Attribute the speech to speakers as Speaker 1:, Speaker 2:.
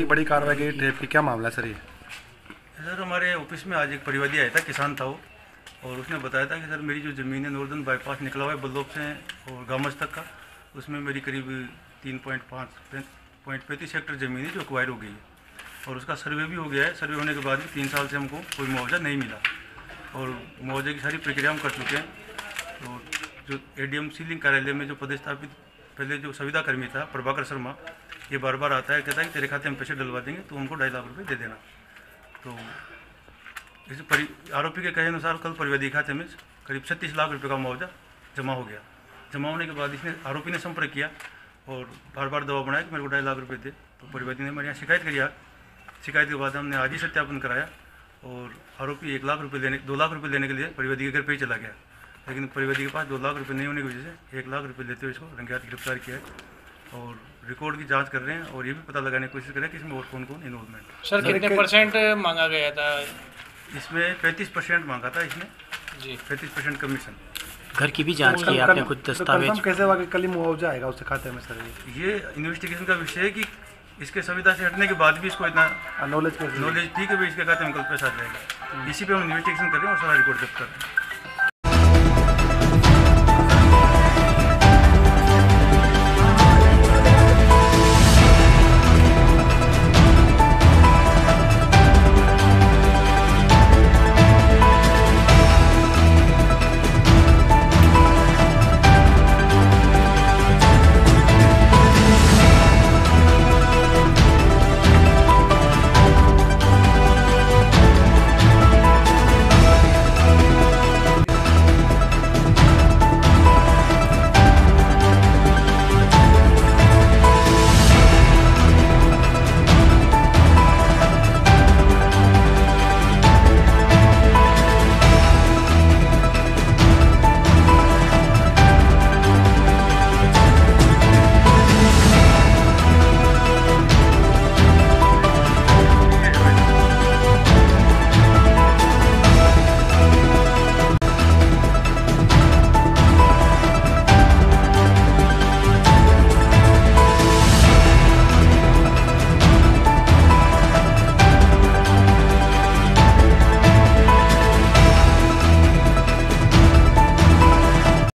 Speaker 1: बड़ी कार्रवाई की ट्रेप की, क्या मामला सर ये?
Speaker 2: सर हमारे ऑफिस में आज एक परिवादी आया था, किसान था वो, और उसने बताया था कि सर मेरी जो ज़मीन है नॉर्दर्न बाईपास निकला हुआ है बल्लभ से और गामस तक का, उसमें मेरी करीब 3.35 हेक्टर ज़मीन है जो एक्वायर हो गई है और उसका सर्वे भी हो गया है। सर्वे होने के बाद भी 3 साल से हमको कोई मुआवजा नहीं मिला और मुआवजे की सारी प्रक्रिया हम कर चुके हैं। तो जो एडीएम सीलिंग कार्यालय में जो पदस्थापित पहले जो संविदा कर्मी था प्रभाकर शर्मा, ये बार बार आता है, कहता है कि तेरे खाते में पैसे डलवा देंगे, तो हमको 2.5 लाख रुपये दे देना। तो इस आरोपी के कहे अनुसार कल परिवादी खाते में करीब 36 लाख रुपये का मुआवजा जमा हो गया। जमा होने के बाद इसने आरोपी ने संपर्क किया और बार बार दबाव बनाया कि मेरे को 2.5 लाख रुपये दे। तो परिवादी ने हमारे यहाँ शिकायत करी। शिकायत के बाद हमने आज ही सत्यापन कराया और आरोपी 2 लाख रुपये लेने के लिए परिवादी के घर पे ही चला गया, लेकिन परिवादी के पास 2 लाख रुपये नहीं होने की वजह से 1 लाख रुपये लेते हुए इसको रंगे हाथ गिरफ्तार किया है और रिकॉर्ड की जांच कर रहे हैं और ये भी पता लगाने की कोशिश कर रहे हैं कि इसमें और कौन कौन इन्वॉल्वमेंट है।
Speaker 3: सर कितने परसेंट मांगा गया था?
Speaker 2: इसमें 35% मांगा था, इसमें
Speaker 3: जी
Speaker 2: 35% कमीशन।
Speaker 4: घर की भी जांच की आपने, कुछ दस्तावेज?
Speaker 1: कैसे हुआ कि कल ही मुआवजा आएगा उसके खाते में सर?
Speaker 2: ये इन्वेस्टिगेशन का विषय है कि इसके संविदा से हटने के बाद भी इसको इतना नॉलेज थी कि भाई इसके खाते में कल पैसा आ जाएगा। इसी पे हम इन्वेस्टिगेशन कर रहे हैं और सारा रिकॉर्ड जब्त कर रहे हैं।